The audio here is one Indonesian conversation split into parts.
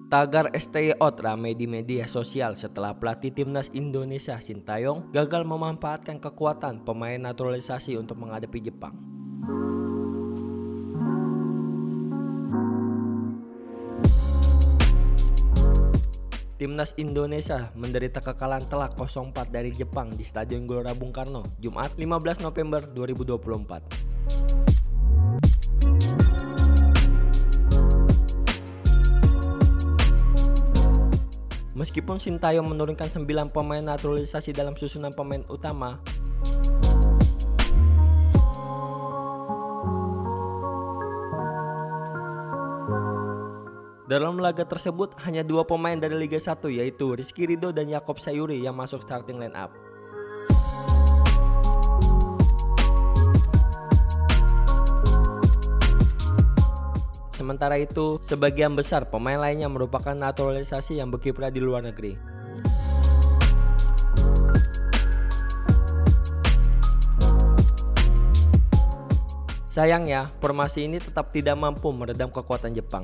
Tagar STY out ramai di media sosial setelah pelatih timnas Indonesia Sintayong gagal memanfaatkan kekuatan pemain naturalisasi untuk menghadapi Jepang. Timnas Indonesia menderita kekalahan telak 0-4 dari Jepang di Stadion Gelora Bung Karno, Jumat 15 November 2024. Meskipun Sintayong menurunkan 9 pemain naturalisasi dalam susunan pemain utama, dalam laga tersebut hanya 2 pemain dari Liga 1 yaitu Rizky Ridho dan Yaakob Sayuri yang masuk starting line up. Sementara itu, sebagian besar pemain lainnya merupakan naturalisasi yang berkiprah di luar negeri. Sayangnya, formasi ini tetap tidak mampu meredam kekuatan Jepang.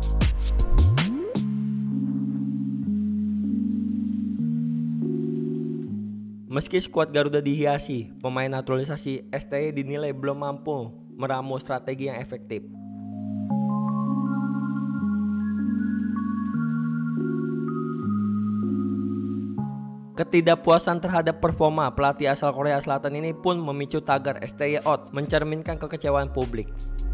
Meski skuad Garuda dihiasi, pemain naturalisasi STY dinilai belum mampu meramu strategi yang efektif. Ketidakpuasan terhadap performa pelatih asal Korea Selatan ini pun memicu tagar STY out, mencerminkan kekecewaan publik.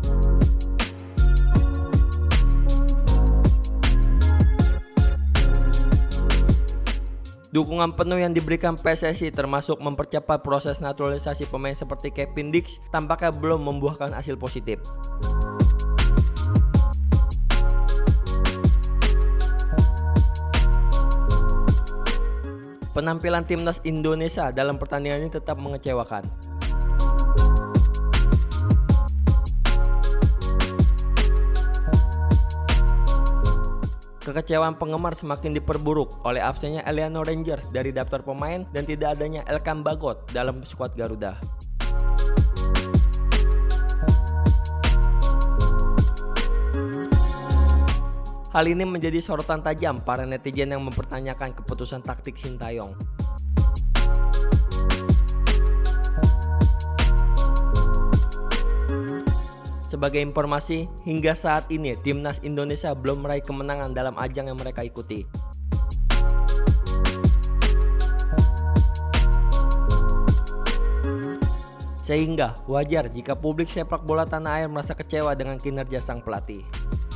Dukungan penuh yang diberikan PSSI termasuk mempercepat proses naturalisasi pemain seperti Kevin Dix tampaknya belum membuahkan hasil positif. Penampilan timnas Indonesia dalam pertandingan ini tetap mengecewakan. Kekecewaan penggemar semakin diperburuk oleh absennya Eliano Rangers dari daftar pemain dan tidak adanya Elkan Bagot dalam skuad Garuda. Hal ini menjadi sorotan tajam para netizen yang mempertanyakan keputusan taktik Sintayong. Sebagai informasi, hingga saat ini timnas Indonesia belum meraih kemenangan dalam ajang yang mereka ikuti. Sehingga wajar jika publik sepak bola tanah air merasa kecewa dengan kinerja sang pelatih.